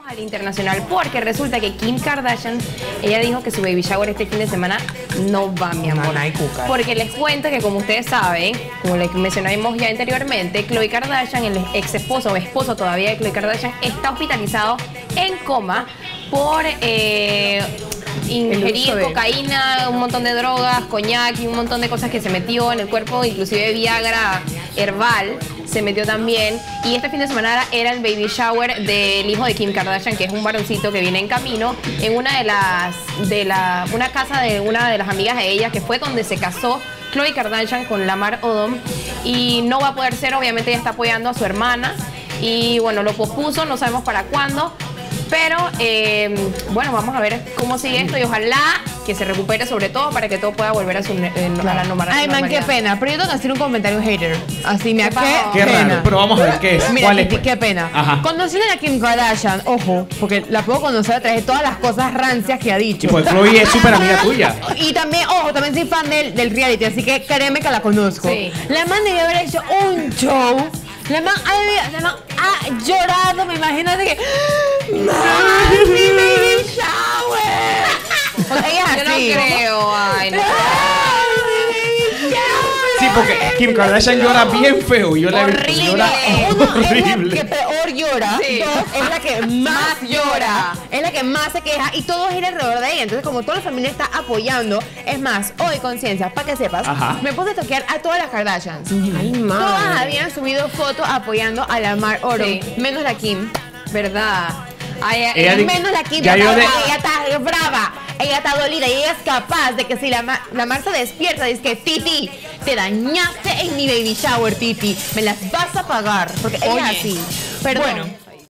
Al internacional, porque resulta que Kim Kardashian, ella dijo que su baby shower este fin de semana no va, mi amor. Porque les cuento que, como ustedes saben, como les mencionamos ya anteriormente, Khloe Kardashian, el ex esposo o esposo todavía de Khloe Kardashian, está hospitalizado en coma por ingerir cocaína, un montón de drogas, coñac y un montón de cosas que se metió en el cuerpo, inclusive Viagra herbal se metió también. Y este fin de semana era el baby shower del hijo de Kim Kardashian, que es un varoncito que viene en camino, en una una casa de una de las amigas de ella, que fue donde se casó Khloe Kardashian con Lamar Odom, y no va a poder ser. Obviamente ella está apoyando a su hermana y bueno, lo pospuso, no sabemos para cuándo. Pero, bueno, vamos a ver cómo sigue esto y ojalá que se recupere, sobre todo para que todo pueda volver a la normalidad. Ay, man, qué pena. Pero yo tengo que hacer un comentario hater. Así me qué raro. Pero vamos a ver qué es. Mira, ¿Cuál es? qué pena. Ajá. Conociendo a Kim Kardashian, ojo, porque la puedo conocer a través de todas las cosas rancias que ha dicho. Y pues Khloe es súper amiga tuya. Y también, ojo, también soy fan del reality, así que créeme que la conozco. Sí. La man debió haber hecho un show. La man ha llorado, me imagino de que ¡Mami, baby shower! Porque ella es Yo no así. creo, ay, no. Sí, porque Kim Kardashian llora bien feo y yo la he visto. Horrible. Llora Uno es la que horrible. peor llora, Sí. dos es la que más llora, es la que más se queja y todo gira alrededor de ella. Entonces, como toda la familia está apoyando, es más, hoy, Conciencia, para que sepas, Ajá. me puse a toquear a todas las Kardashians. Ay, madre. Todas habían subido fotos apoyando a Lamar Odom, Sí. menos la Kim. ¿Verdad? Ay, Menos la Kim, ya yo ella está brava, ella está dolida y ella es capaz de que si Lamar se despierta, dice que Titi, te dañaste en mi baby shower, Titi, me las vas a pagar, porque ella es así. Perdón. Bueno.